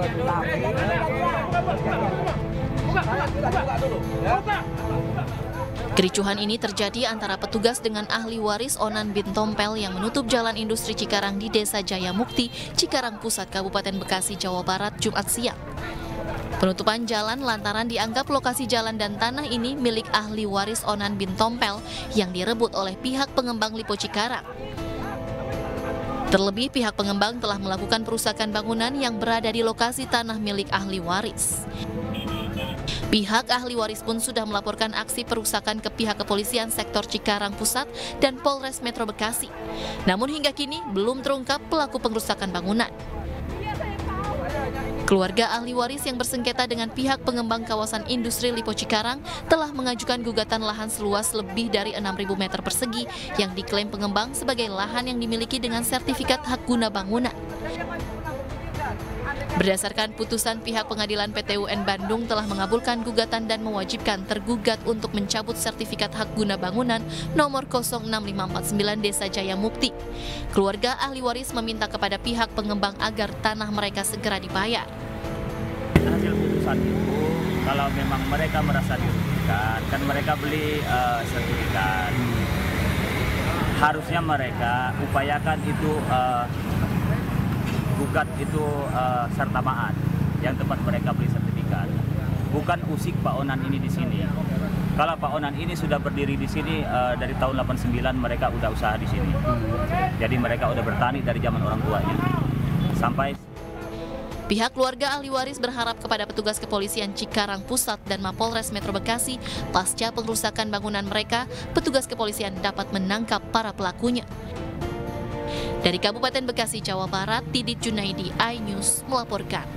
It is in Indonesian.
Kericuhan ini terjadi antara petugas dengan ahli waris Onan bin Tompel yang menutup jalan industri Cikarang di Desa Jaya Mukti, Cikarang Pusat, Kabupaten Bekasi, Jawa Barat, Jumat siang. Penutupan jalan lantaran dianggap lokasi jalan dan tanah ini milik ahli waris Onan bin Tompel yang direbut oleh pihak pengembang Lipo Cikarang. Terlebih pihak pengembang telah melakukan perusakan bangunan yang berada di lokasi tanah milik ahli waris. Pihak ahli waris pun sudah melaporkan aksi perusakan ke pihak kepolisian sektor Cikarang Pusat dan Polres Metro Bekasi. Namun hingga kini belum terungkap pelaku pengerusakan bangunan. Keluarga ahli waris yang bersengketa dengan pihak pengembang kawasan industri Lipo Cikarang telah mengajukan gugatan lahan seluas lebih dari 6.000 meter persegi yang diklaim pengembang sebagai lahan yang dimiliki dengan sertifikat hak guna bangunan. Berdasarkan putusan, pihak pengadilan PT UN Bandung telah mengabulkan gugatan dan mewajibkan tergugat untuk mencabut sertifikat hak guna bangunan nomor 06549 Desa Jaya Mukti. Keluarga ahli waris meminta kepada pihak pengembang agar tanah mereka segera dibayar. Hasil putusan itu, kalau memang mereka merasa dirugikan, kan mereka beli sertifikat. Harusnya mereka upayakan itu gugat itu sertamaan yang tempat mereka beli sertifikat, bukan usik Pak Onan ini di sini. Kalau Pak Onan ini sudah berdiri di sini dari tahun 89 mereka udah usaha di sini. Jadi mereka udah bertani dari zaman orang tuanya. Sampai pihak keluarga ahli waris berharap kepada petugas kepolisian Cikarang Pusat dan Mapolres Metro Bekasi pasca pengerusakan bangunan mereka, petugas kepolisian dapat menangkap para pelakunya. Dari Kabupaten Bekasi, Jawa Barat, Didit Junaidi, iNews melaporkan.